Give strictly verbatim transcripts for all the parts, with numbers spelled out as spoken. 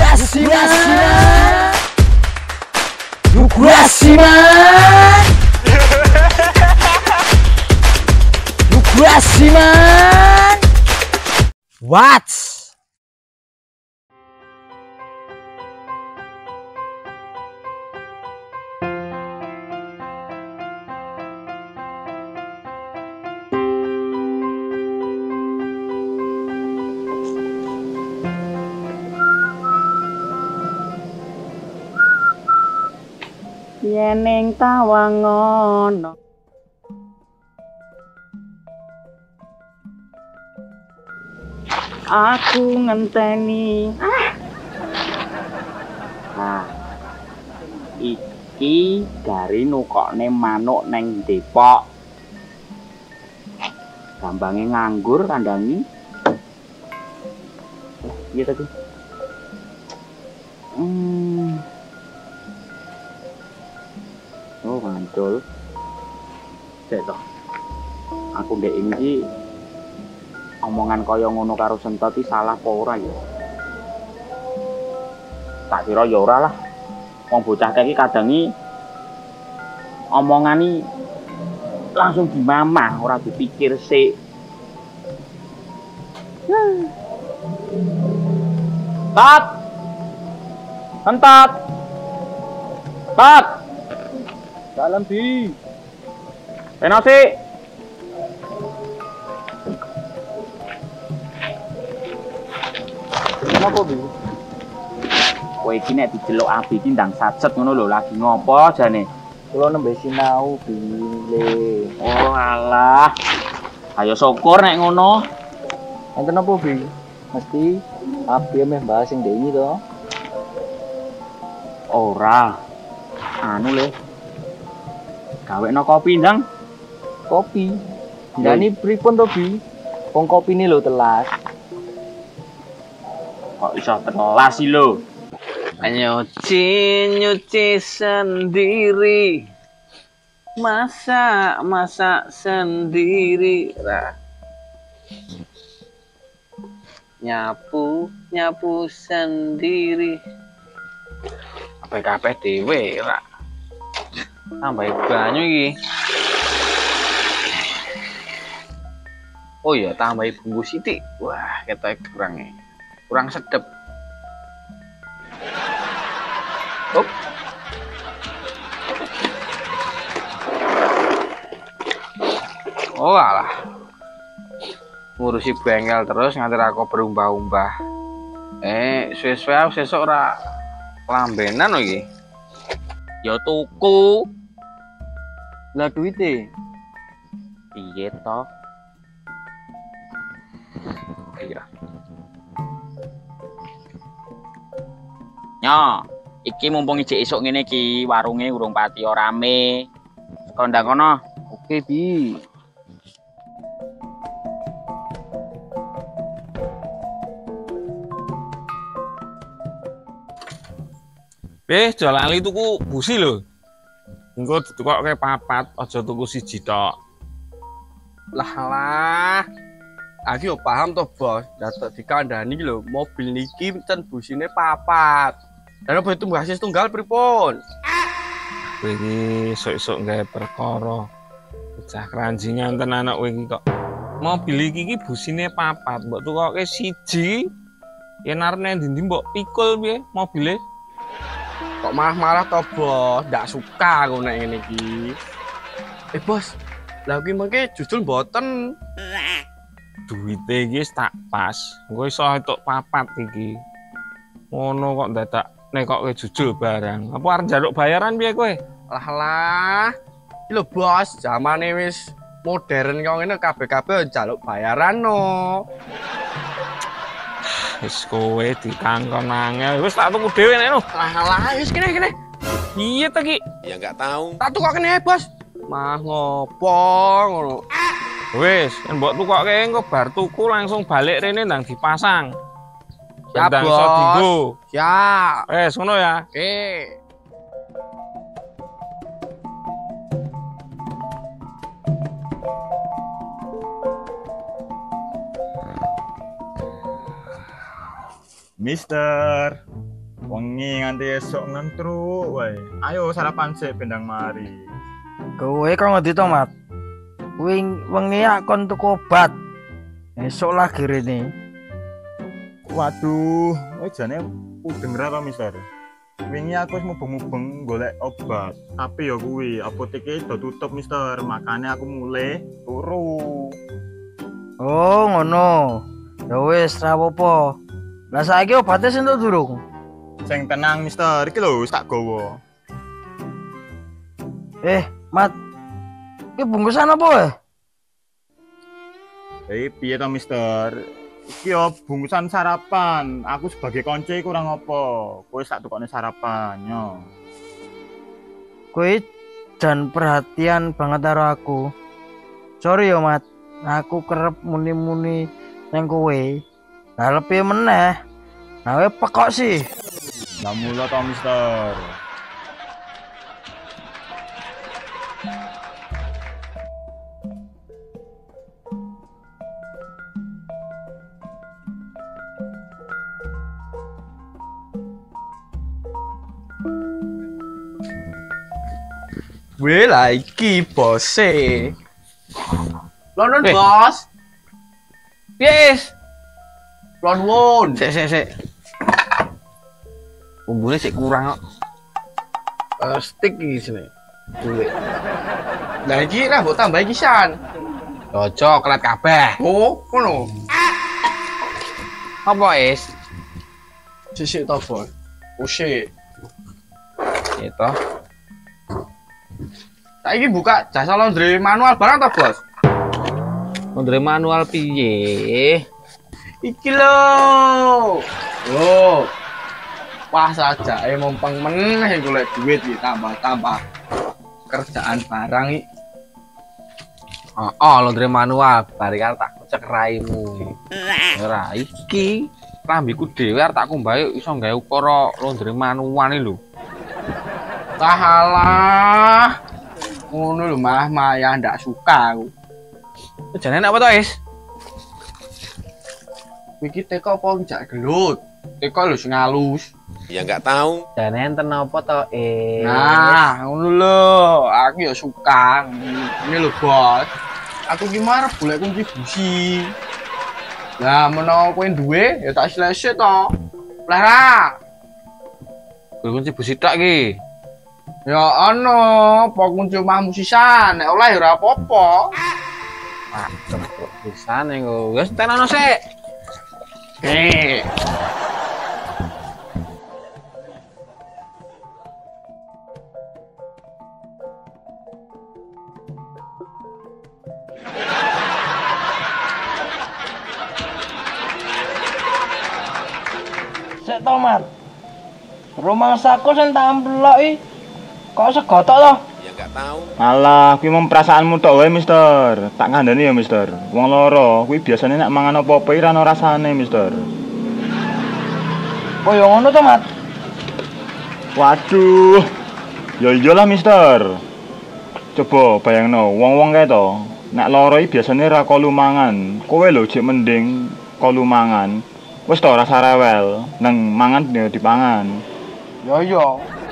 Nukrasiman, Nukrasiman, Nukrasiman. What? Yeneng tawangono aku ngenteni ah. Nah, iki dari nukokne manuk neng Depok. Gambange nganggur kandangi. Iya tadi. Hmm. Oh, mantul. Cek toh. Aku ndek iki omongan kaya ngono karo Sentot iki salah apa ora ya? Tak kira ya ora lah. Wong bocah iki kadangi omongani langsung dimamah, ora dipikir sik. Tat. Sentot. Tat. Dalam di penasi kenapa bi? Kowe iki nek dijeluk Abi iki ndang sacet ngono lho, lagi ngopo jane? Kula nembe sinau bile. Oh alah. Ayo syukur nek ngono. Enten apa bi? Mesti Abi meh bahas sing ndek iki to. Ora. Anu le. Gawekno kopi ndang. Kopi. Ndani pripun to bi? Wong kopine lho telas. Kok iso telas sih lho? Nyuci nyuci sendiri, masak masak sendiri, lah. Nyapu nyapu sendiri, apa kabeh dhewe lah. Tambah banyu iki. Oh iya, tambah bumbu sithik. Wah, ketok kurang kurang sedep. Hop. Oh alah. Ngurusi bengkel terus nganti aku berumbah-umbah. Eh, suwe-suwe sesuk ora lambenan iki. Ya tuku. Lah duite. Piye to? Iya. Nyo, iki mumpung ijek esuk ngene iki, warunge urung pati ora rame. Kondang kono. Oke, Bi. Eh, jualan ali tuku busi lho. Engko ditukokke papat, aja tuku siji tok. Lah lah. Aku yo paham toh, Bos. Datuk dikandani iki lho, mobil niki ten busine papat. Dan apa itu mbah tunggal pripun? Kowe iki esuk-esuk gawe perkara. Bocah kranjingan tenan anak kowe iki kok. Mobil iki iki busine papat, mbok tukokke siji. Yen arep ndi-ndi mbok pikul piye mobile? Kok marah-marah toh, Bos? Ndak suka aku nek ngene iki. Eh, Bos. Lah kuwi mengke jujul mboten. Duite iki tak pas. Engko iso entuk papat iki. Ngono kok dadak nek kok kowe jujul barang. Apa arep njaluk bayaran piye kowe? Lah lah. Iki lho, Bos, zamane wis modern kok ngene kabeh-kabeh njaluk bayaran no. Wis kowe dikangkon angel. Wis tak tuku dhewe nek no. Lah lah, wis kene kene. Iya ta ki? Ya nggak tahu. Tak tukok kene, Bos. Mah ngopo ngono. Wis, yen mbok tukokke engko bar tuku langsung balik rene ndang dipasang. Siap, Ndang iso Bos. dienggo. Siap. Wis ngono ya. Oke. Mister, wengi nganti esok ngentruk wae. Ayo sarapan sik bendang mari. Kowe kok ngendi to, Mat? Wing wengi aku kon tuku obat. Esok lagi rene. Waduh, kowe jane udeng ra to, Mister? Wingi aku wis mubeng-mubeng golek obat, tapi ya kuwi apoteke do tutup, Mister. Makanya aku mulai turu. Oh, ngono. Ya wis ra apa-apa. Lah saiki obate sing entuk durung? Sing tenang, Mister. Iki lho wis tak gawa. Eh, Mat. Iki bungkusan apa wae? Eh, piye to, Mister? Iki yo bungkusan sarapan. Aku sebagai konco kurang apa. Kowe sak tukokne sarapan yo. Kowe jan perhatian banget karo aku. Sorry yo, Mat. Aku kerep muni-muni nang kowe. Lah lebih meneh. Nah, kowe pekok sih. Lah mula to, Mister. Weh lah iki bose. London Eh. bos. Yes. Lon won. Sik sik sik. Bumbune sik kurang kok. Eh, stick iki sini. Dulu. Lah iki lah mbok tambah iki san. Cocok kelat kabeh. Oh, ngono. Apa es? Sisik to, bos. Usik. Itu. Saiki buka jasa laundry manual barang to, bos? Laundry manual piye? Iki lho. Loh. Pas aja eh mumpeng meneh golek duit iki tambah-tambah kerjaan barang iki. Oh, oh laundry manual, barikal tak cek raimu. Ora iki rambiku dhewe arep tak kumbahe iso gawe ukara laundry manual iki lho. Tahalah. Ngono lho malah Maya ndak suka aku. Jane apa to, Es? Iki teko apa njak gelut? Teko lho sing halus. Ya nggak tahu. Jane enten apa to, Es? Nah, ngono lho, aku ya suka. Ini lho, Bos. Aku ki marep golek kunci busi. Lah menawa kowe duwe ya tak selesai to. Lah ra. Kuwi kunci busi tok iki. Ya ana, apa kunci omahmu sisan, nek oleh ya ora apa-apa. Wah, kok pisane kok. Wis tenono sik. Eh. Sik to, Mat. Rumangsaku sing tak amploki kok segotok to? Ya nggak tahu. Alah, kuwi mung perasaanmu tok wae, Mister. Tak ngandani ya, Mister. Wong loro kuwi biasane nek mangan apa-apa ora ono rasane, Mister. Kaya ngono to, Mat. Waduh. Ya iyalah, Mister. Coba bayangno, wong-wong kae to, nek loro iki biasane ra kolu mangan. Kowe lho jek mending kolu mangan. Wis to rasa rewel, nang mangan ya dipangan. Ya ya.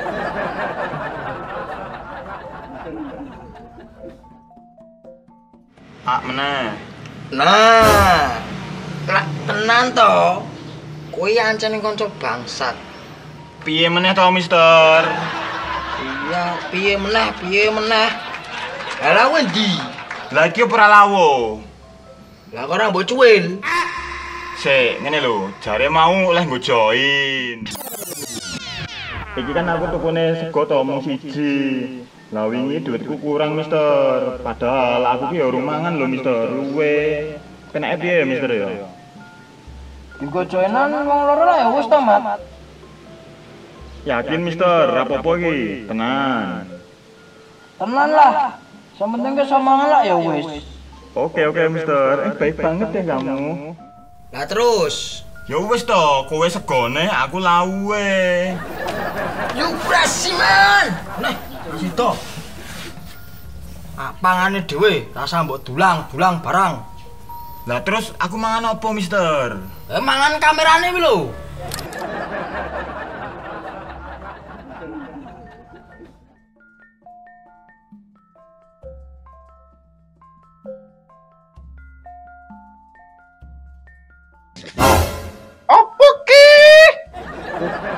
Ah meneh. Nah, lak tenan to. Kowe ancen kanca bangsat. Piye meneh to, Mister? Iya, piye meneh, piye meneh. Lah kowe ndi? Lah iki ora lawo. Lah kok ora mbok cuwil. Sik, ngene lho, jare mau oleh nggo join. Iki kan aku tukune sego to mung siji. Lah wingi duitku kurang, Mister. Padahal aku ki ya urung mangan lho, Mister. Luwe. Penake piye ya, Mister ya? Juga joinan wong loro lah ya wis to, Mat. Yakin, Mister, apa-apa iki? Tenan. Tenan lah. Yang penting ke somangan lah ya wis. Oke, oke, Mister. Eh, baik banget ya kamu. Lah terus. Ya wis to, kowe segone, aku lawe. Yuk Brasiman. Nah, situ. Ah, pangane dhewe, rasa mbok dulang-dulang barang. Lah terus aku mangan apa, Mister? Eh mangan kamerane iki lho.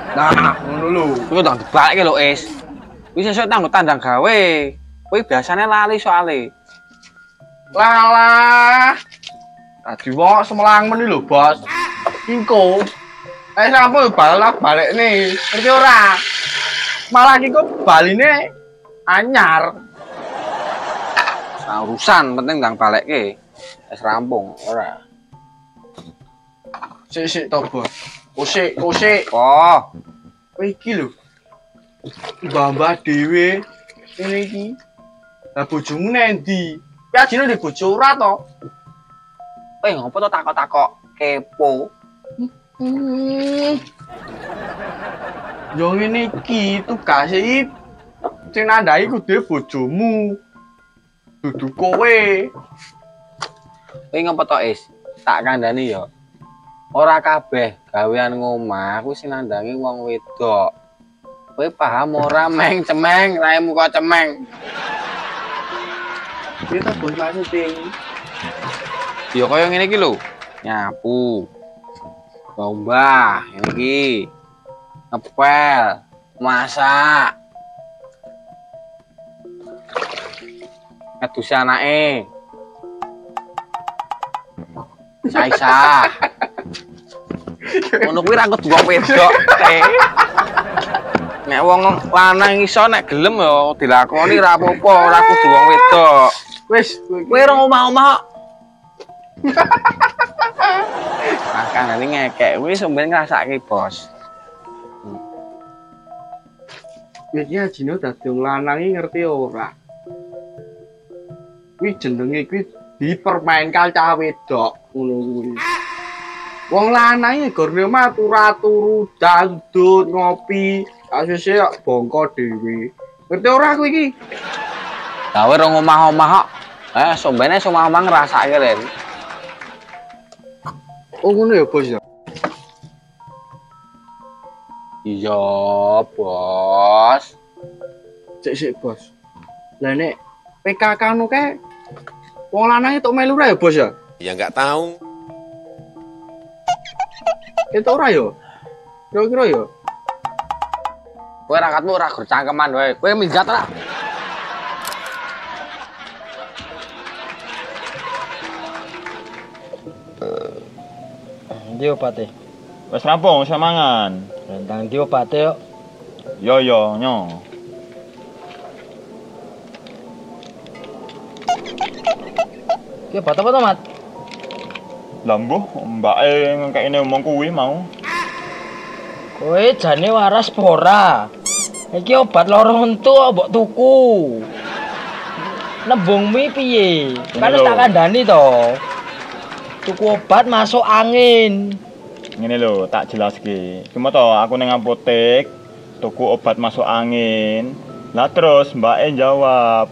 Nah, ngono lho. Kuwi ndang dibalekke lho, Is. Kuwi sesuk tanggo tandang gawe. Kuwi biasane lali soalé. Lalah. Tadi wong semelang meni lho, Bos. Kiko. Eh sampe balik-balik nih. Ngerti ora? Malah kiko baline anyar. Nah, urusan penting ndang balekke. Wis rampung, ora. Sik-sik to, Bos. Kusik, kusik. Oh, Kowe iki lho. Mbah-mbah dhewe ngene iki. Lah bojomu nendi? Ki ajine ndek bojo ora to? kowe ngopo to takok-takok kepo? Hmm. Yo ngene iki tugase iki sing nandai kudu bojomu. Dudu kowe. Kowe ngopo to, Is? Tak kandhani ya. Ora kabeh gawean ngomah kuwi sing nandangi wong wedok. Kowe paham ora meng cemeng, raimu kok cemeng. Piye ta bos maksudnya? Ya kaya ngene iki lho. Nyapu. Gombah, ngene iki. Ngepel, masak. Ngedusi anake. Saisah. Ngono kuwi ra kudu wong wedok, eh. Nek wong lanang iso nek gelem ya dilakoni ra apa-apa, ora kudu wong wedok. Wis, Kowe ora omah-omah kok. Makane ngekek kuwi sampeyan ngrasake, Bos. iki ajine dadi wong lanang iki ngerti ora? Kuwi jenenge kuwi dipermainkan cah wedok ngono kuwi. Wong lanang iki gor omah turu-turu, dangdut, ngopi, asese kok bongko dhewe. Ngerti ora kuwi iki? Gawe ora omah-omah kok. Eh, sombene omah-omah ngrasake len. Oh ngono ya, Bos ya. Iya, Bos. Sik sik, Bos. Lah nek P K K nu kae wong lanang itu melu ora ya, Bos ya? Ya nggak tahu. Itu ora ya? Kira-kira ya? Kowe rakatmu ora gur cangkeman wae. Kowe minggat ora? Ndi opate? Wis rampung, wis mangan. Rentang ndi opate yo. Yo yo nyo. Ki obat apa to, Mat? Lah mbuh, mbake ngekekne omong kuwi mau. Kowe jane waras apa ora? Iki obat lara untu mbok tuku. Nembung mi piye? Kan wis tak kandhani to. Tuku obat masuk angin. Ngene lho, tak jelaske. Cuma to aku ning apotek tuku obat masuk angin. Lah terus mbake jawab,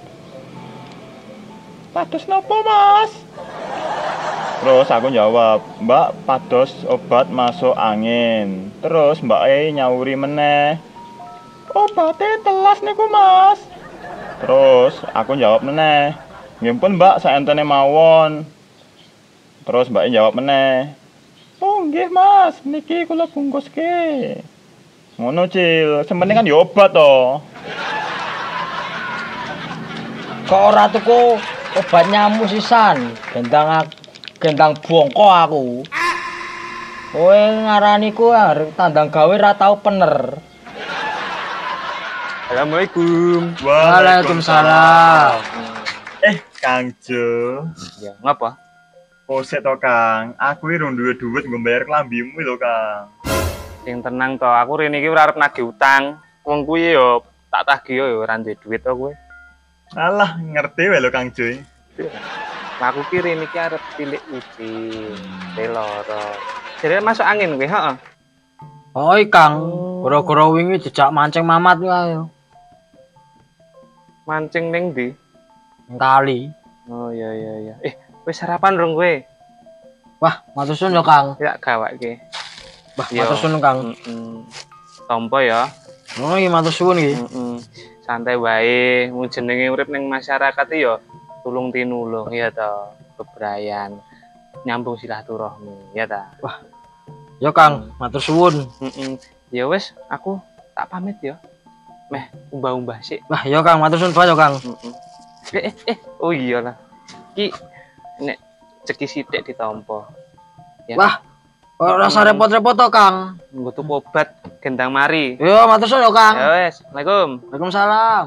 "Pados napa, Mas?" Terus aku jawab, "Mbak, pados obat masuk angin." Terus mbake nyauri meneh, "Obate telas niku, Mas." Terus aku jawab meneh, "Nggih pun, Mbak, saentene mawon." Terus mbake jawab meneh, "Oh nggih Mas, niki kula bungkuske." Ngono Cil, sementing kan ya obat to. Kok ora tuku obat nyamuk sisan? Gendang gendang bongko aku. Kowe ngarani ku arep tandang gawe ra tau pener. Assalamualaikum. Waalaikumsalam. Eh, Kang Jo. Ya, ngapa? Kosek to Kang, aku iki rung duwe dhuwit nggo bayar klambimu lho Kang. Sing tenang to, aku rene iki ora arep nagih utang. Wong kuwi yo tak tagih yo ora duwe duit to kowe. Alah, ngerti wae lho Kang Jo. Lah aku ki rene iki arep tilik uji, loro. Jare masuk angin kowe, heeh. Oi Kang, gara-gara wingi jejak mancing Mamat wae. Mancing ning ndi? Ning kali. Oh iya iya iya. Eh, wis sarapan rong kowe? Wah, matur suwun yo Kang. Ya gawake. Wah, Yo. matur suwun Kang. Heeh. Tompo ya. Oh, iki matur suwun iki. Heeh. Santai wae, mung jenenge urip ning masyarakat iki ya tulung tinulung ya ta, bebrayan, nyambung silaturahmi ya ta. Yo Kang, matur suwun. Heeh. Ya wes, aku tak pamit ya. Meh, umbah-umbah sih. Wah, ya Kang, matur suwun banget Kang. Eh, eh, eh, oh iya lah. Ki nek ceki sithik ditampa. Ya. Wah, ora usah repot-repot to Kang. Nggo tuku obat gendang mari. Yo, matur suwun ya Kang. Ya wes, Assalamualaikum. Waalaikumsalam.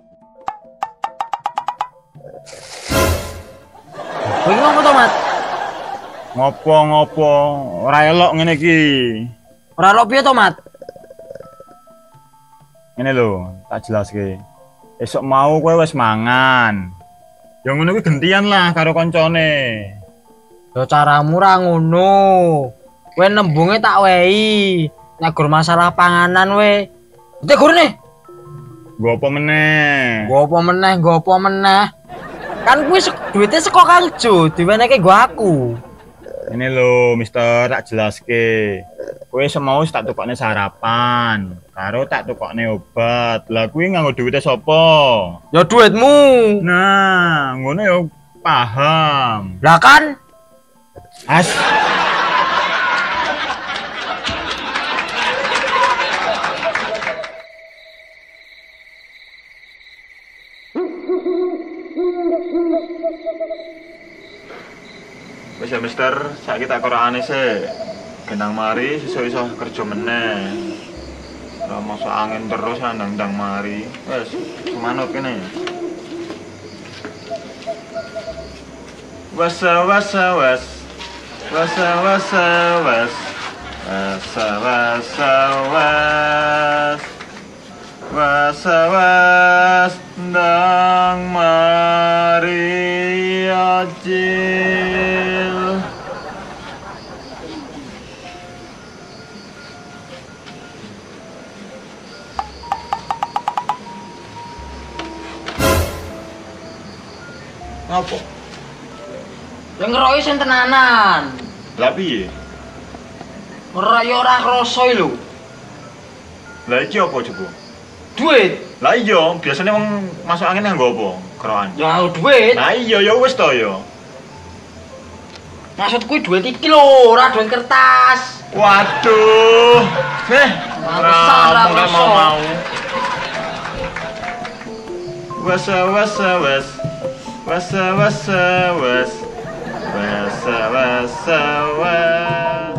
Kowe ngopo to, Mat? Ngopo-ngopo, ora elok ngene iki. Ora lho piye to, Mat? Ngene lho, tak jelaske. Esok mau kowe wis mangan. Ya ngono kuwi gentian lah karo koncone. Yo caramu ra ngono. Kowe nembunge tak wehi. Nek gur masalah panganan we. Dite gurne. Nggo apa meneh? Nggo apa meneh, nggo apa meneh. Kan kuwi duwite saka Kang Jo, diwenehke nggo aku. Ini lho, Mister, tak jelaske. Kowe semau tak tukokne sarapan, karo tak tukokne obat. Lah kuwi nganggo duwite sapa? Ya duitmu. Nah, ngono ya paham. Lah kan As. Wis ya Mister, saiki tak korokane sik. Genang mari sesuk iso kerja meneh. Ora masuk angin terus nandang mari. Wes, semanut kene. Wasa wasa was. Wasa wasa was. Wasa wasa was. Wasa was ndang mari ajil. Ngapa? yang ngeroki sing tenanan. Lah piye? Ora ya ora krasa lho. Lah iki apa coba? Duit. Lah iya, biasanya wong masuk angin nganggo apa? Kerokan. Ya duit. Lah iya ya wis to ya. Maksudku duit iki lho, ora duit kertas. Waduh. Eh, Pantesan ora mulai krasa. mau mau. Wasa wasa was. Wasa wasa was. Wasa wasa was.